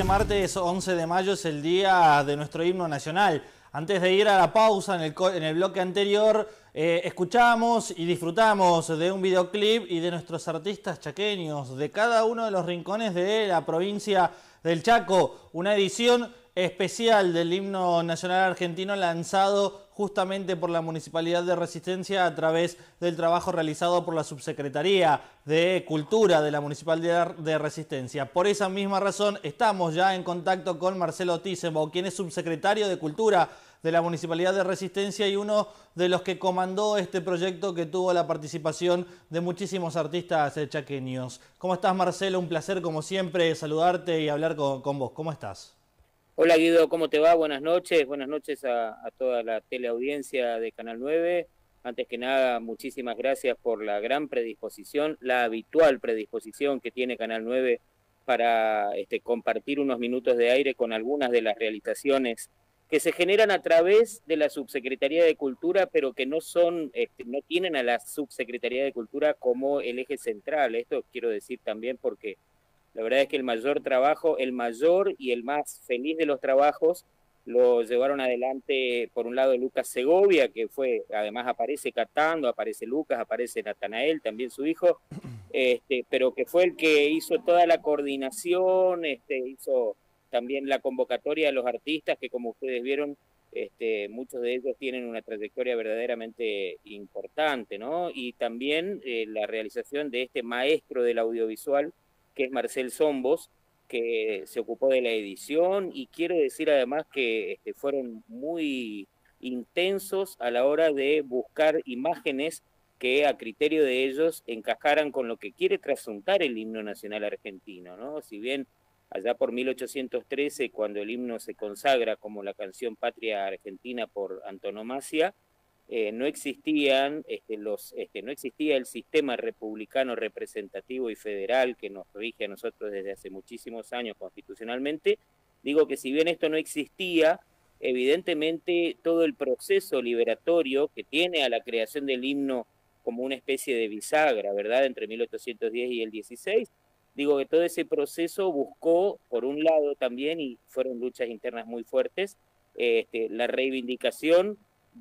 este martes 11 de mayo es el día de nuestro himno nacional. Antes de ir a la pausa en el bloque anterior, escuchamos y disfrutamos de un videoclip y de nuestros artistas chaqueños de cada uno de los rincones de la provincia del Chaco. Una edición especial del himno nacional argentino lanzado justamente por la Municipalidad de Resistencia a través del trabajo realizado por la Subsecretaría de Cultura de la Municipalidad de Resistencia. Por esa misma razón estamos ya en contacto con Marcelo Thyssen-Bow, quien es subsecretario de Cultura de la Municipalidad de Resistencia y uno de los que comandó este proyecto que tuvo la participación de muchísimos artistas chaqueños. ¿Cómo estás, Marcelo? Un placer, como siempre, saludarte y hablar con vos. ¿Cómo estás? Hola Guido, ¿cómo te va? Buenas noches a toda la teleaudiencia de Canal 9. Antes que nada, muchísimas gracias por la gran predisposición, la habitual predisposición que tiene Canal 9 para compartir unos minutos de aire con algunas de las realizaciones que se generan a través de la Subsecretaría de Cultura, pero que no son, no tienen a la Subsecretaría de Cultura como el eje central. Esto quiero decir también porque la verdad es que el mayor trabajo, el mayor y el más feliz de los trabajos, lo llevaron adelante, por un lado, Lucas Segovia, que fue, además aparece cantando, aparece Lucas, aparece Natanael, también su hijo, pero que fue el que hizo toda la coordinación, hizo también la convocatoria a los artistas, que como ustedes vieron, muchos de ellos tienen una trayectoria verdaderamente importante, ¿no? Y también la realización de este maestro del audiovisual, que es Marcel Sombos, que se ocupó de la edición, y quiero decir además que fueron muy intensos a la hora de buscar imágenes que a criterio de ellos encajaran con lo que quiere trasuntar el himno nacional argentino, ¿no? Si bien allá por 1813, cuando el himno se consagra como la canción patria argentina por antonomasia, no existían no existía el sistema republicano representativo y federal que nos rige a nosotros desde hace muchísimos años constitucionalmente. Digo que si bien esto no existía, evidentemente todo el proceso liberatorio que tiene a la creación del himno como una especie de bisagra, ¿verdad?, entre 1810 y el 16, digo que todo ese proceso buscó, por un lado también, y fueron luchas internas muy fuertes, la reivindicación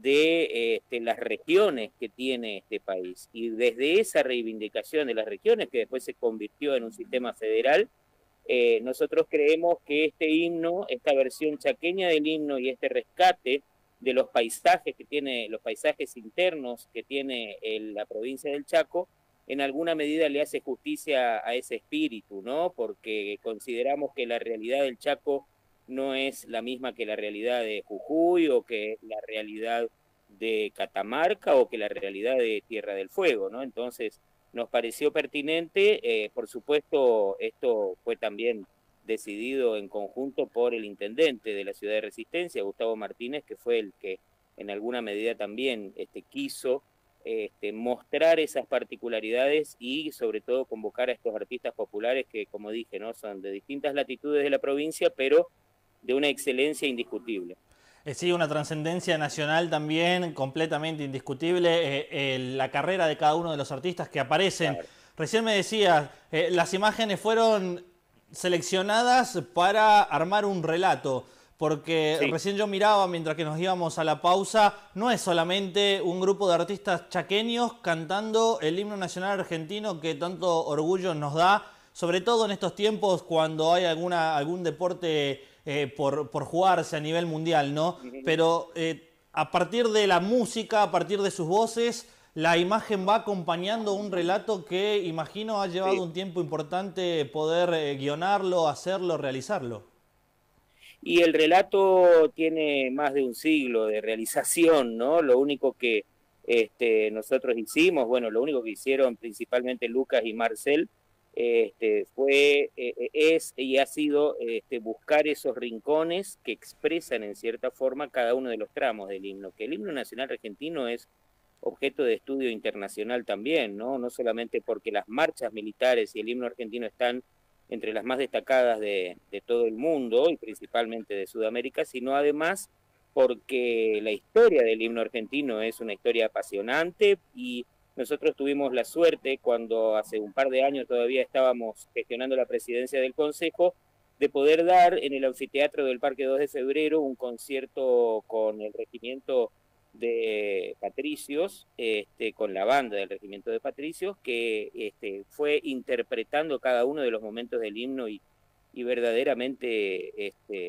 de las regiones que tiene este país. Y desde esa reivindicación de las regiones, que después se convirtió en un sistema federal, nosotros creemos que este himno, esta versión chaqueña del himno y este rescate de los paisajes que tiene, los paisajes internos que tiene la provincia del Chaco, en alguna medida le hace justicia a ese espíritu, ¿no? Porque consideramos que la realidad del Chaco no es la misma que la realidad de Jujuy o que la realidad de Catamarca o que la realidad de Tierra del Fuego, ¿no? Entonces, nos pareció pertinente, por supuesto, esto fue también decidido en conjunto por el intendente de la ciudad de Resistencia, Gustavo Martínez, que fue el que en alguna medida también quiso mostrar esas particularidades y sobre todo convocar a estos artistas populares que, como dije, no son de distintas latitudes de la provincia, pero de una excelencia indiscutible. Sí, una trascendencia nacional también completamente indiscutible. La carrera de cada uno de los artistas que aparecen. Claro. Recién me decías, las imágenes fueron seleccionadas para armar un relato. Porque Sí. recién yo miraba, mientras que nos íbamos a la pausa, no es solamente un grupo de artistas chaqueños cantando el himno nacional argentino que tanto orgullo nos da, sobre todo en estos tiempos cuando hay algún deporte por jugarse a nivel mundial, ¿no? Pero a partir de la música, a partir de sus voces, la imagen va acompañando un relato que, imagino, ha llevado Sí. un tiempo importante poder guionarlo, hacerlo, realizarlo. Y el relato tiene más de un siglo de realización, ¿no? Lo único que nosotros hicimos, bueno, lo único que hicieron principalmente Lucas y Marcel, es y ha sido buscar esos rincones que expresan en cierta forma cada uno de los tramos del himno, que el himno nacional argentino es objeto de estudio internacional también, ¿no? No solamente porque las marchas militares y el himno argentino están entre las más destacadas de todo el mundo y principalmente de Sudamérica, sino además porque la historia del himno argentino es una historia apasionante y nosotros tuvimos la suerte, cuando hace un par de años todavía estábamos gestionando la presidencia del Consejo, de poder dar en el anfiteatro del Parque 2 de Febrero un concierto con el regimiento de Patricios, con la banda del regimiento de Patricios, que fue interpretando cada uno de los momentos del himno y verdaderamente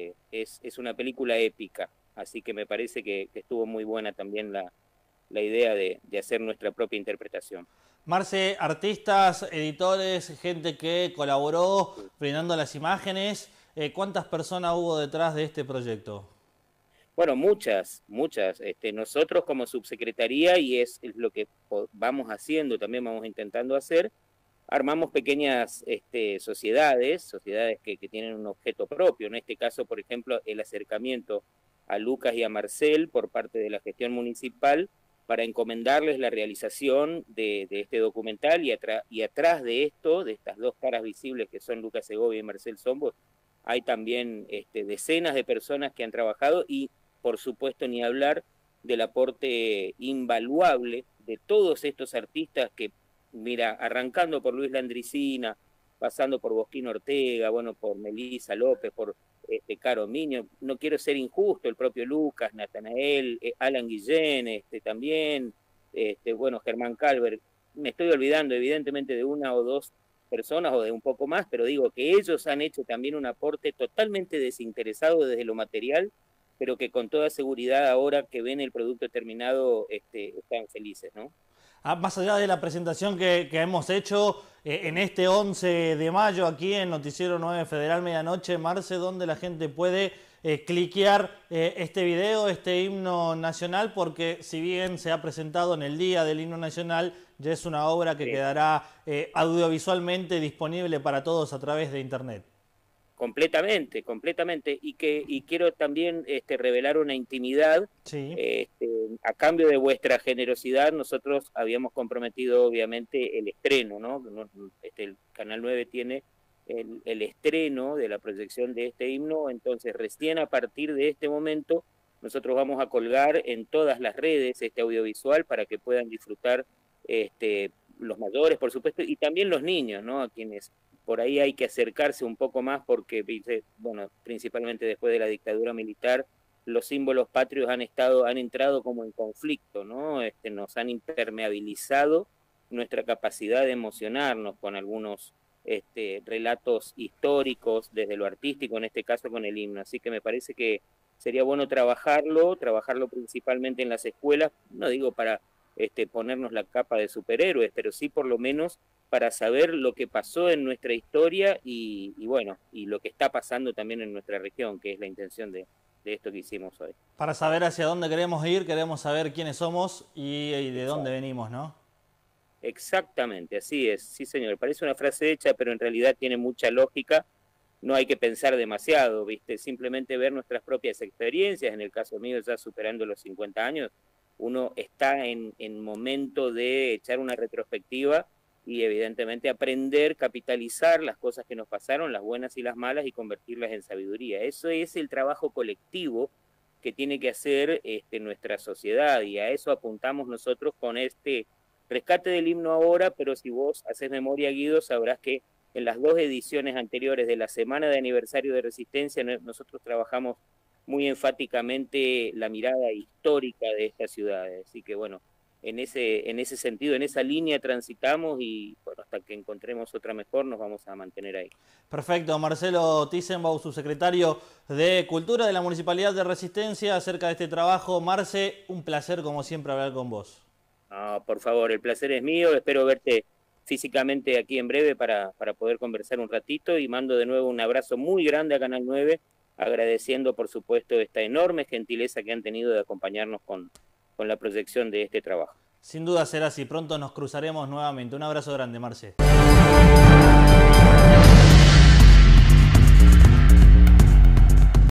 es una película épica. Así que me parece que estuvo muy buena también la idea de hacer nuestra propia interpretación. Marce, artistas, editores, gente que colaboró brindando las imágenes, ¿cuántas personas hubo detrás de este proyecto? Bueno, muchas. Nosotros como subsecretaría, y es lo que vamos haciendo, también vamos intentando hacer, armamos pequeñas sociedades que tienen un objeto propio. En este caso, por ejemplo, el acercamiento a Lucas y a Marcel por parte de la gestión municipal para encomendarles la realización de este documental, y atrás de esto, de estas dos caras visibles que son Lucas Segovia y Marcel Sombos, hay también decenas de personas que han trabajado y, por supuesto, ni hablar del aporte invaluable de todos estos artistas que, mira, arrancando por Luis Landricina, pasando por Bosquín Ortega, bueno, por Melissa López, por Caro Miño, no quiero ser injusto, el propio Lucas, Natanael, Alan Guillén, también, bueno, Germán Calver, me estoy olvidando evidentemente de una o dos personas o de un poco más, pero digo que ellos han hecho también un aporte totalmente desinteresado desde lo material, pero que con toda seguridad ahora que ven el producto terminado están felices, ¿no? Más allá de la presentación que hemos hecho en este 11 de mayo aquí en Noticiero 9 Federal Medianoche, Marce, ¿dónde la gente puede cliquear este video, este himno nacional? Porque si bien se ha presentado en el día del himno nacional, ya es una obra que quedará audiovisualmente disponible para todos a través de internet. Completamente. Y quiero también revelar una intimidad. Sí. A cambio de vuestra generosidad, nosotros habíamos comprometido obviamente el estreno, ¿no? El Canal 9 tiene el estreno de la proyección de este himno, entonces recién a partir de este momento nosotros vamos a colgar en todas las redes este audiovisual para que puedan disfrutar los mayores, por supuesto, y también los niños, ¿no? A quienes por ahí hay que acercarse un poco más porque, bueno, principalmente después de la dictadura militar, los símbolos patrios han entrado como en conflicto, ¿no? Nos han impermeabilizado nuestra capacidad de emocionarnos con algunos relatos históricos desde lo artístico, en este caso con el himno. Así que me parece que sería bueno trabajarlo principalmente en las escuelas, no digo para ponernos la capa de superhéroes, pero sí por lo menos para saber lo que pasó en nuestra historia y bueno, y lo que está pasando también en nuestra región, que es la intención de esto que hicimos hoy. Para saber hacia dónde queremos ir, queremos saber quiénes somos y de dónde venimos, ¿no? Exactamente, así es, sí señor, parece una frase hecha, pero en realidad tiene mucha lógica. No hay que pensar demasiado, ¿viste? Simplemente ver nuestras propias experiencias. En el caso mío, ya superando los 50 años, uno está en momento de echar una retrospectiva y evidentemente aprender, capitalizar las cosas que nos pasaron, las buenas y las malas, y convertirlas en sabiduría. Eso es el trabajo colectivo que tiene que hacer nuestra sociedad, y a eso apuntamos nosotros con este rescate del himno ahora, pero si vos haces memoria, Guido, sabrás que en las dos ediciones anteriores de la Semana de Aniversario de Resistencia nosotros trabajamos muy enfáticamente la mirada histórica de estas ciudades. Así que bueno, en ese sentido, en esa línea transitamos y bueno, hasta que encontremos otra mejor nos vamos a mantener ahí. Perfecto. Marcelo Tissenbaum, subsecretario de Cultura de la Municipalidad de Resistencia, acerca de este trabajo. Marce, un placer como siempre hablar con vos. Por favor, el placer es mío, espero verte físicamente aquí en breve para poder conversar un ratito, y mando de nuevo un abrazo muy grande a Canal 9, agradeciendo por supuesto esta enorme gentileza que han tenido de acompañarnos con la proyección de este trabajo. Sin duda será así, pronto nos cruzaremos nuevamente. Un abrazo grande, Marce.